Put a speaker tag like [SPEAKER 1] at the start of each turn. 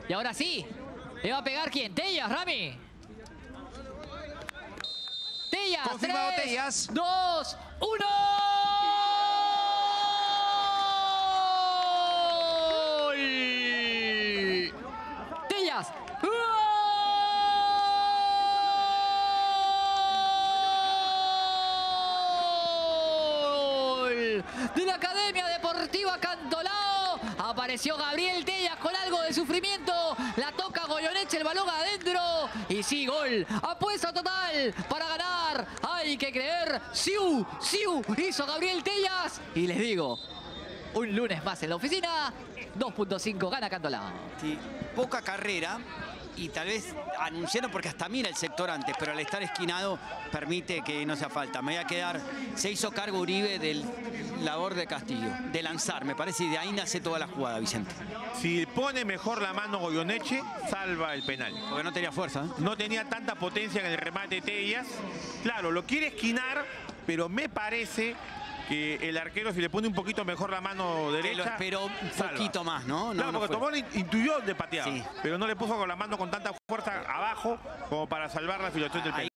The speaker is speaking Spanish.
[SPEAKER 1] Y ahora sí, ¿le va a pegar quién? ¿Tellas, Rami? Tellas,
[SPEAKER 2] Confirmado
[SPEAKER 1] 3,
[SPEAKER 2] Tellas.
[SPEAKER 1] 2, 1. Tellas. ¡Gol! De la Academia Deportiva Cantolao. Apareció Gabriel Tellas con algo de sufrimiento. La toca Goyeneche, el balón adentro. Y sí, gol. Apuesta total para ganar. Hay que creer. ¡Siu! ¡Siu! Hizo Gabriel Tellas. Y les digo, un lunes más en la oficina. 2.5 gana Cantolao.
[SPEAKER 2] Sí, poca carrera. Y tal vez anunciaron porque hasta mira el sector antes, pero al estar esquinado permite que no sea falta. Me voy a quedar, se hizo cargo Uribe del labor de Castillo, de lanzar, me parece, y de ahí nace toda la jugada, Vicente.
[SPEAKER 3] Si pone mejor la mano Goyeneche, salva el penal.
[SPEAKER 2] Porque no tenía fuerza, ¿eh?
[SPEAKER 3] No tenía tanta potencia en el remate de Tellas. Claro, lo quiere esquinar, pero me parece que el arquero, si le pone un poquito mejor la mano derecha,
[SPEAKER 2] lo esperó un
[SPEAKER 3] salva.
[SPEAKER 2] poquito más, ¿no?
[SPEAKER 3] Claro, porque Tomón intuyó de patear,
[SPEAKER 2] Sí.
[SPEAKER 3] pero no le puso con la mano con tanta fuerza abajo como para salvar la filtración del penal.